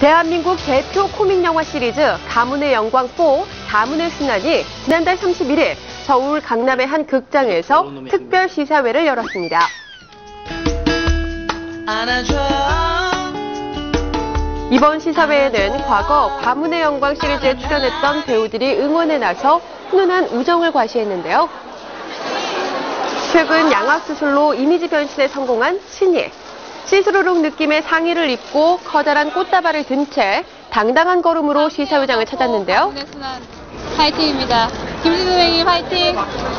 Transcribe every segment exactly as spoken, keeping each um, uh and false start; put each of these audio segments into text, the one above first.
대한민국 대표 코믹 영화 시리즈 가문의 영광 사 가문의 순환이 지난달 삼십일 일 서울 강남의 한 극장에서 특별 시사회를 열었습니다. 이번 시사회에는 과거 가문의 영광 시리즈에 출연했던 배우들이 응원에 나서 훈훈한 우정을 과시했는데요. 최근 양악수술로 이미지 변신에 성공한 신예. 시스루룩 느낌의 상의를 입고 커다란 꽃다발을 든 채 당당한 걸음으로 시사회장을 찾았는데요. 파이팅입니다. 김진우 선생님 파이팅!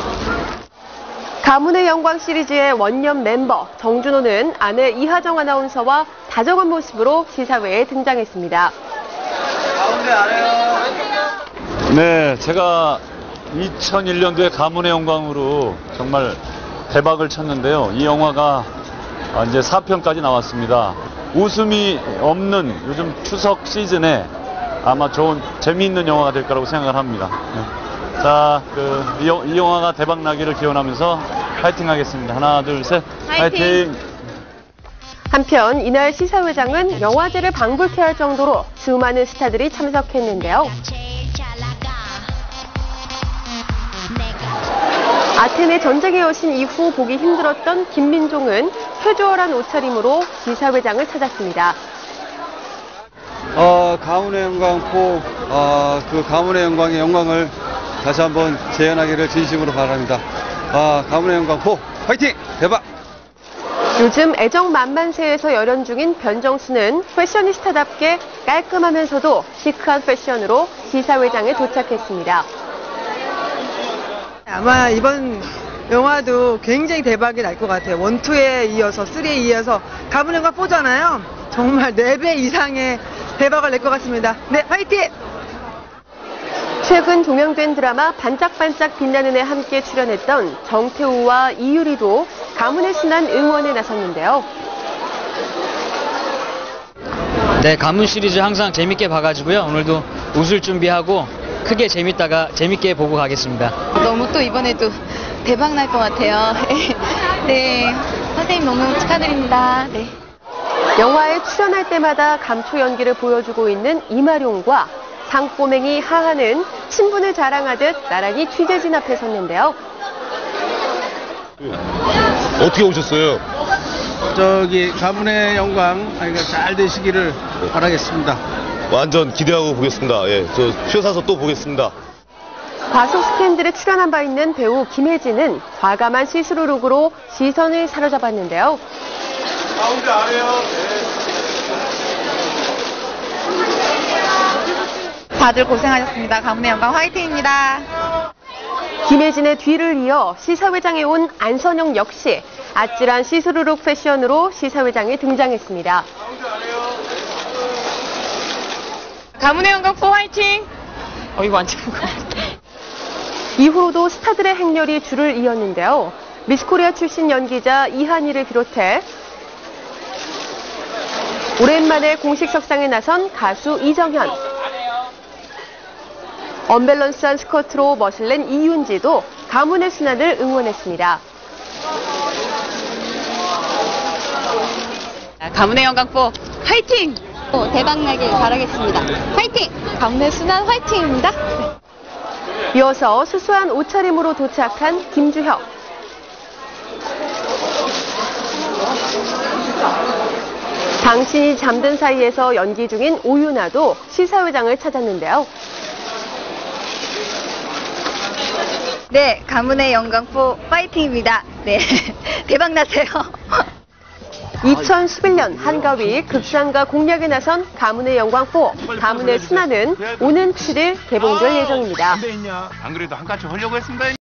가문의 영광 시리즈의 원년 멤버 정준호는 아내 이하정 아나운서와 다정한 모습으로 시사회에 등장했습니다. 가운데 아래요. 네, 제가 이천일 년도에 가문의 영광으로 정말 대박을 쳤는데요. 이 영화가 이제 사 편까지 나왔습니다. 웃음이 없는 요즘 추석 시즌에 아마 좋은 재미있는 영화가 될 거라고 생각을 합니다. 네. 자, 그, 이, 이 영화가 대박 나기를 기원하면서 파이팅 하겠습니다. 하나, 둘, 셋. 파이팅! 파이팅! 한편 이날 시사회장은 영화제를 방불케 할 정도로 수많은 스타들이 참석했는데요. 아테네 전쟁의 여신 이후 보기 힘들었던 김민종은 캐주얼한 옷차림으로 시사회장을 찾았습니다. 어, 가문의 영광 사, 어, 그 가문의 영광의 영광을 다시 한번 재현하기를 진심으로 바랍니다. 아, 가문의 영광 사, 화이팅! 대박! 요즘 애정 만만세에서 열연 중인 변정수는 패셔니스타답게 깔끔하면서도 시크한 패션으로 시사회장에 도착했습니다. 아마 이번 영화도 굉장히 대박이 날 것 같아요. 원, 투에 이어서, 쓰리에 이어서 가문의 영광 사잖아요. 정말 네 배 이상의 대박을 낼 것 같습니다. 네, 화이팅! 최근 종영된 드라마 반짝반짝 빛나는 애 함께 출연했던 정태우와 이유리도 가문의 순환 응원에 나섰는데요. 네, 가문 시리즈 항상 재밌게 봐가지고요. 오늘도 웃을 준비하고 크게 재밌다가 재밌게 보고 가겠습니다. 너무 또 이번에도 대박 날 것 같아요. 네, 선생님 너무 축하드립니다. 네. 영화에 출연할 때마다 감초 연기를 보여주고 있는 이마룡과 상꼬맹이 하하는 친분을 자랑하듯 나란히 취재진 앞에 섰는데요. 어떻게 오셨어요? 저기 가문의 영광 잘 되시기를 바라겠습니다. 완전 기대하고 보겠습니다. 예, 저 쉬어사서 또 보겠습니다. 과속 스캔들에 출연한 바 있는 배우 김혜진은 과감한 시스루룩으로 시선을 사로잡았는데요. 가운데 아래요. 다들 고생하셨습니다. 가문의 영광 화이팅입니다. 김혜진의 뒤를 이어 시사회장에 온 안선영 역시 아찔한 시스루룩 패션으로 시사회장에 등장했습니다. 가문의 영광 사 화이팅! 어, 이거 안 찍은 거 이후로도 스타들의 행렬이 줄을 이었는데요. 미스코리아 출신 연기자 이한희를 비롯해 오랜만에 공식 석상에 나선 가수 이정현, 언밸런스한 스커트로 멋을 낸 이윤지도 가문의 순환을 응원했습니다. 가문의 영광 사 화이팅! 어, 대박 나길 바라겠습니다. 화이팅! 가문의 순환 화이팅입니다. 이어서 수수한 옷차림으로 도착한 김주혁. 당신이 잠든 사이에서 연기 중인 오유나도 시사회장을 찾았는데요. 네, 가문의 영광 사 파이팅입니다. 네, 대박 나세요. 이천십일 년 한가위 극장가 공략에 나선 가문의 영광 사, 가문의 순환은 오는 칠 일 개봉될 예정입니다. 안 그래도 한 가지 하려고 했습니다.